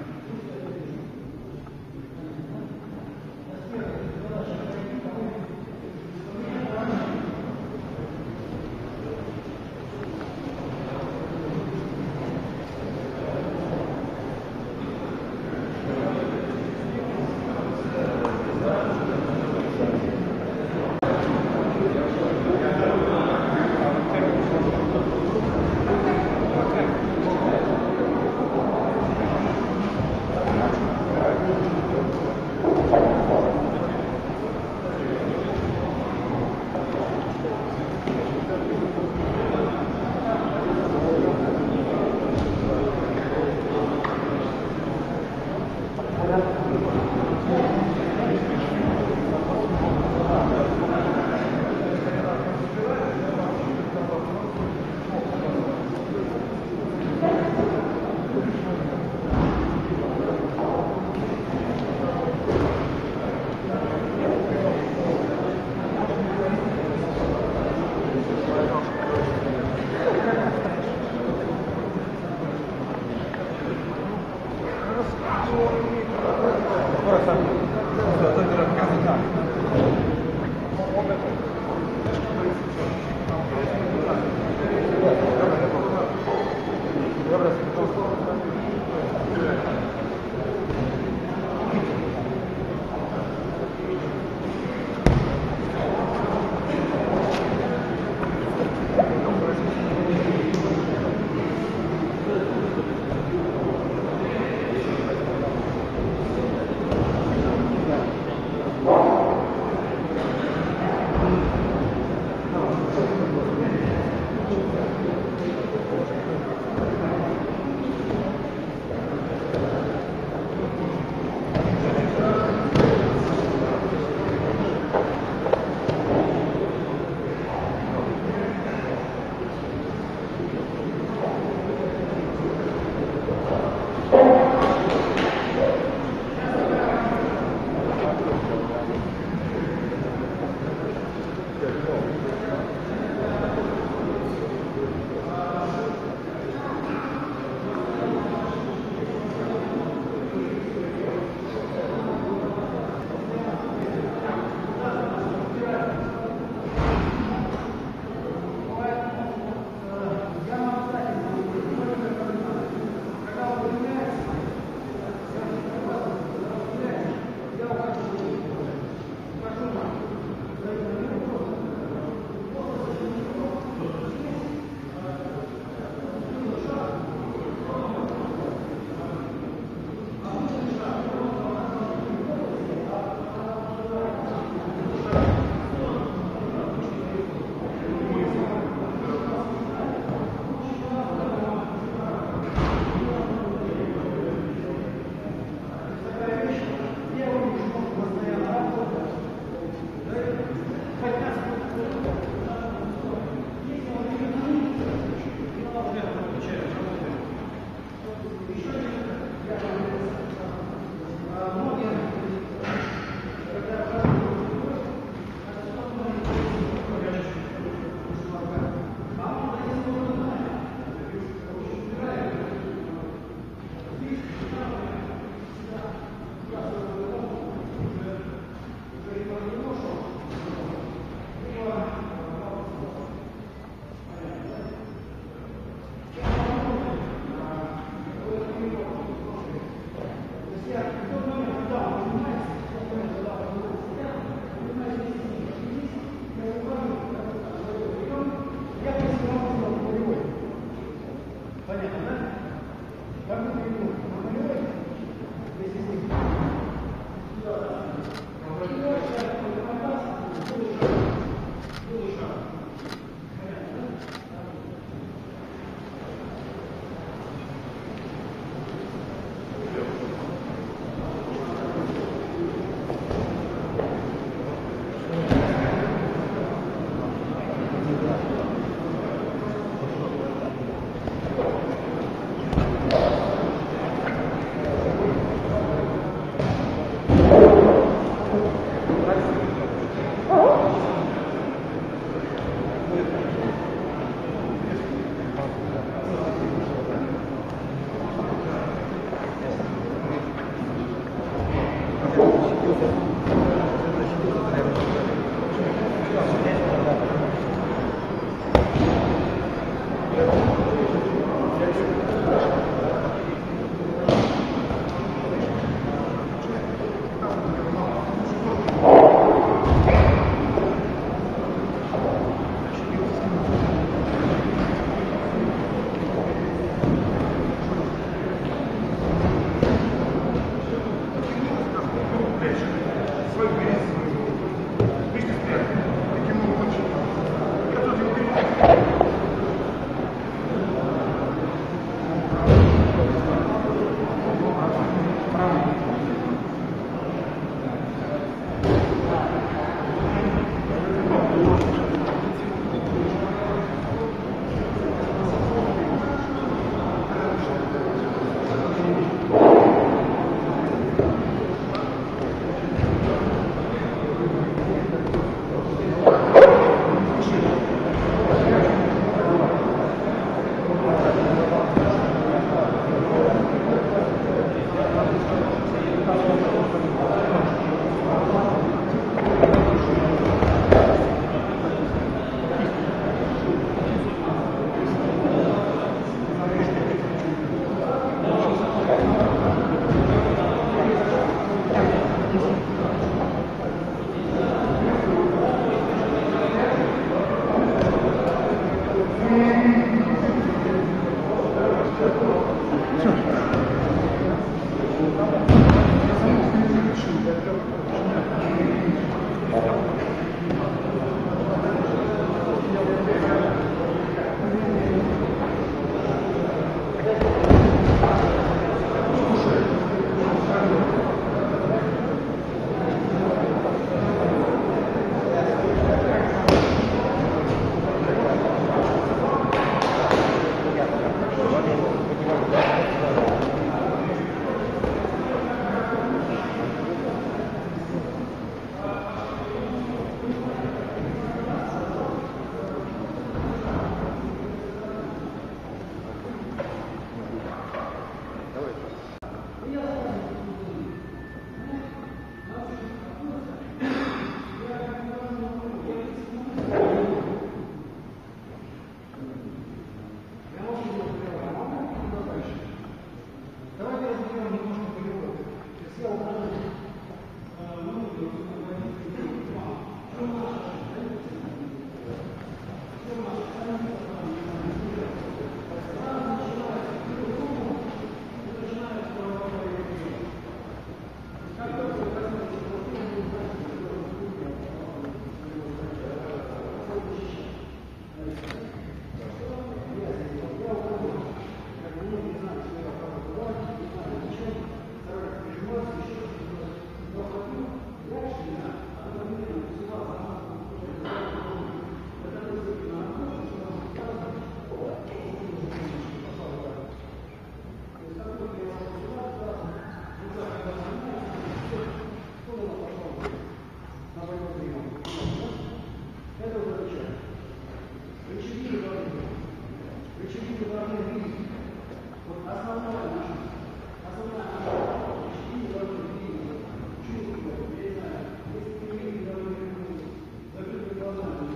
Ученики должны видеть. Вот основное наше, основная наша, ученики должны видеть, чувствовать, я не знаю, если ты видишь, должны видеть, закрытыми глазами,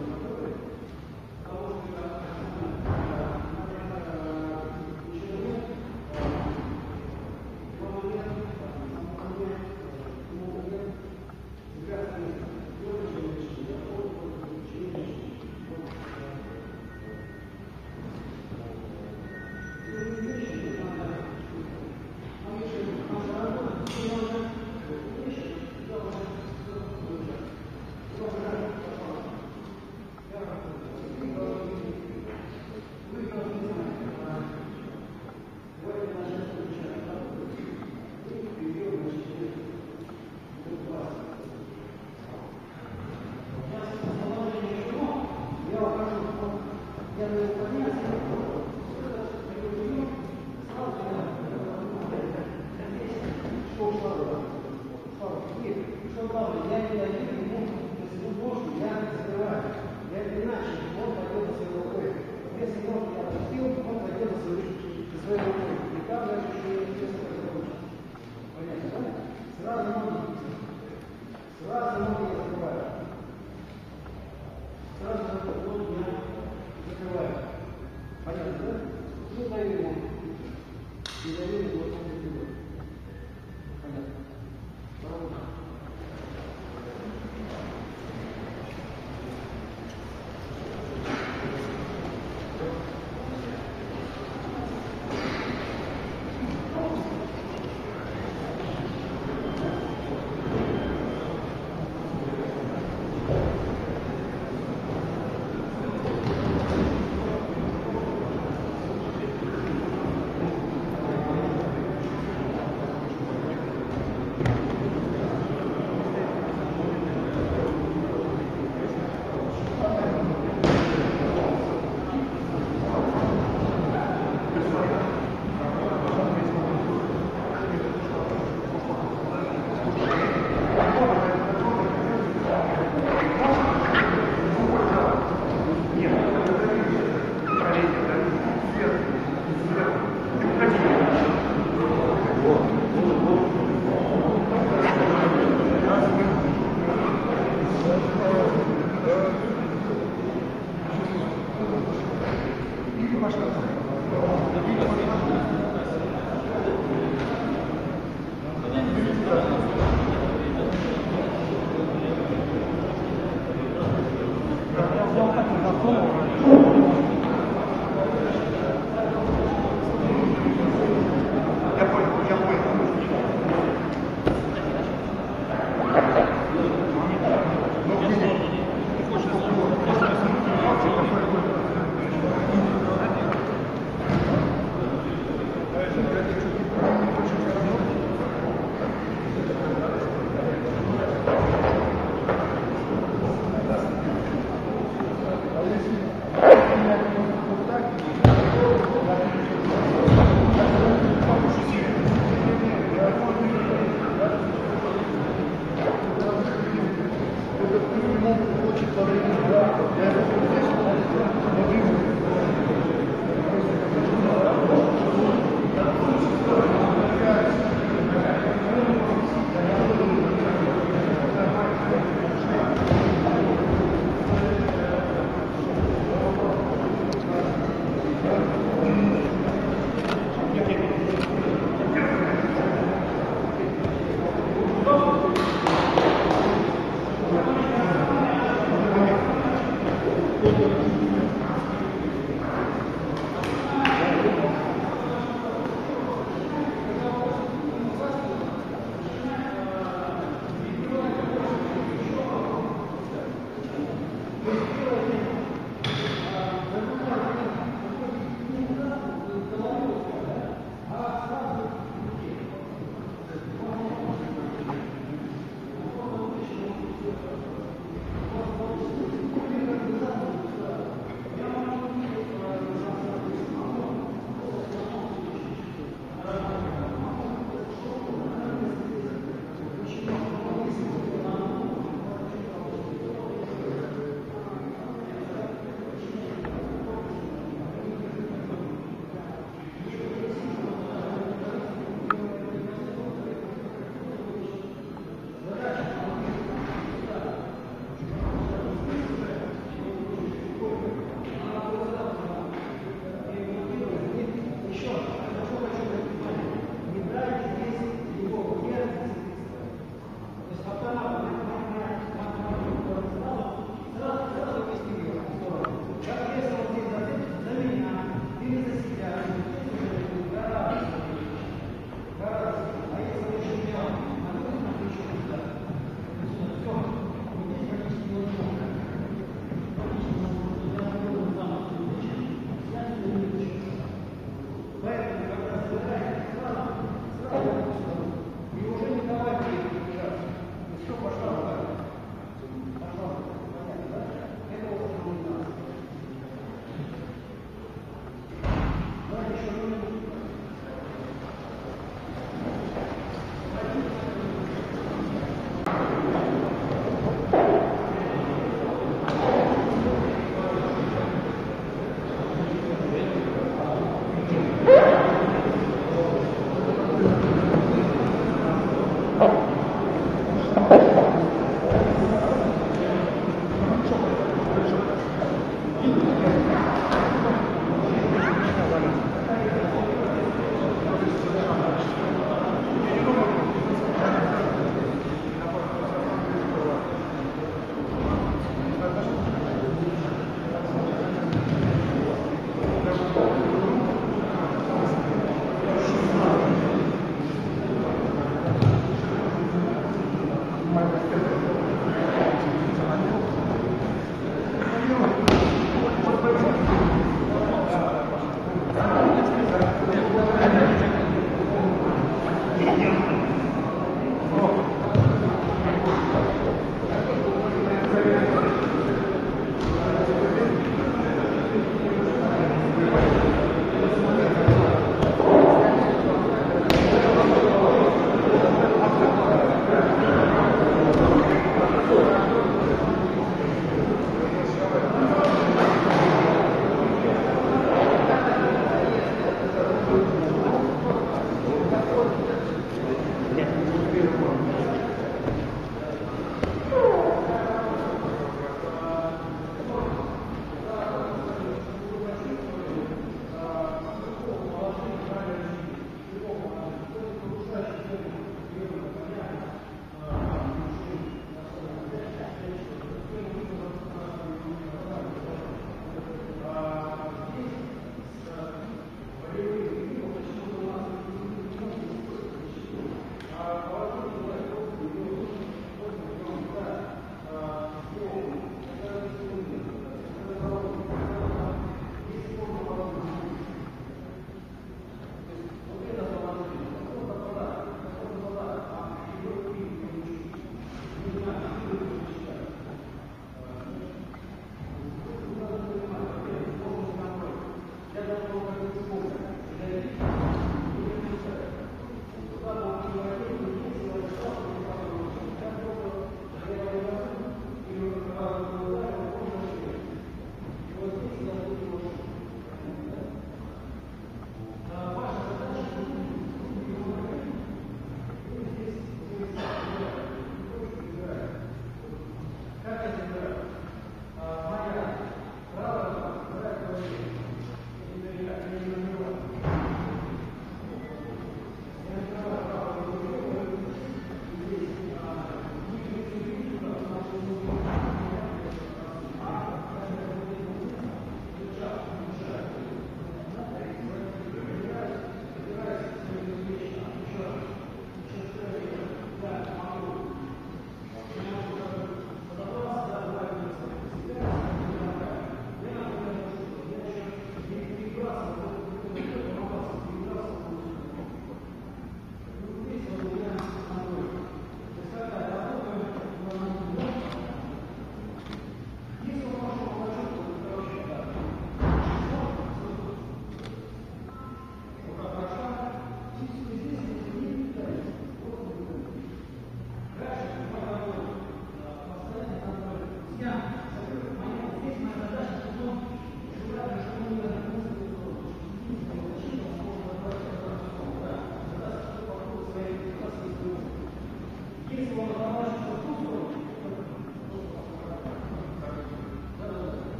потому что Thank you.